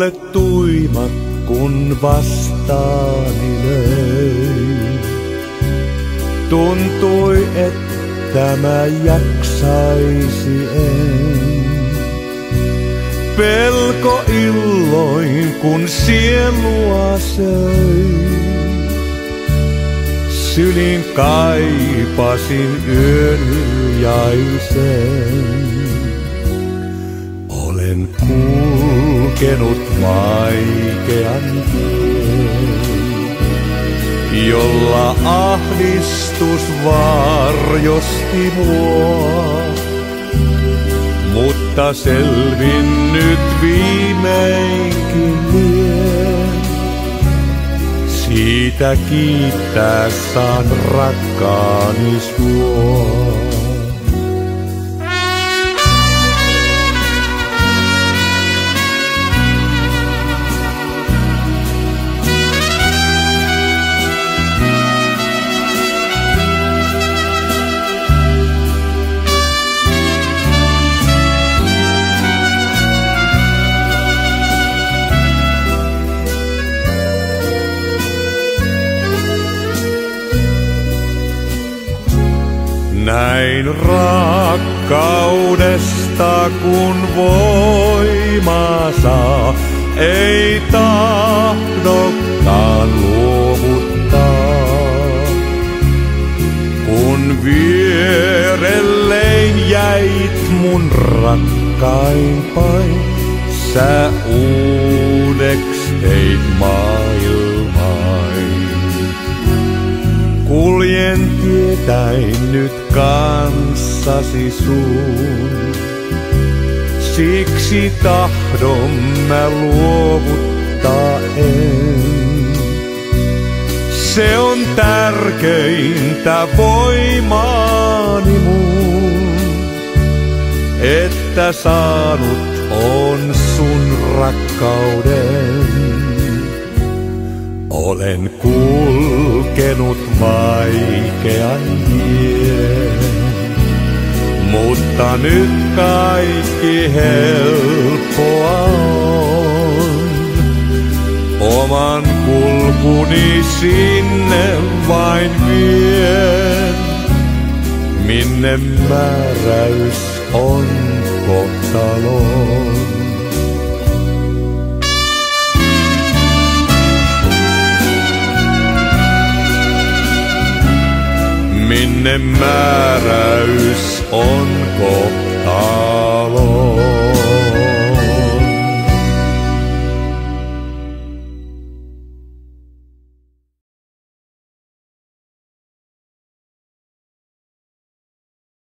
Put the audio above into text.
Tuulet tuimat kun vastaani löi. Tuntui, että mä jaksaisi en. Pelko illoin kun sielua söi. Sylin kaipasin yön hiljaisen. Olen kulkenut vaikean tien, jolla ahdistus varjosti mua. Mutta selvin nyt viimeinkin lien. Siitä kiittää saan rakkaani sua. Näin rakkaudesta kun voimaa saa, ei tahdokaan luovuttaa. Kun vierelleen jäit mun rakkaimpain, sä uudeks teit maailmain. Kuljen tietäin nyt kanssasi sun, siksi tahdon mä luovuttaa en. Se on tärkeintä voimaani mun, että saanut on sun rakkauden. Olen kulkenut vaikean tien, mutta nyt kaikki helppoa on. Oman kulkuni sinne vain vien, minne määräys on kohtalon. Minne määräys on kohtalon.